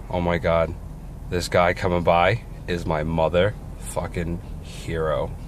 Oh my god. This guy coming by is my mother fucking hero.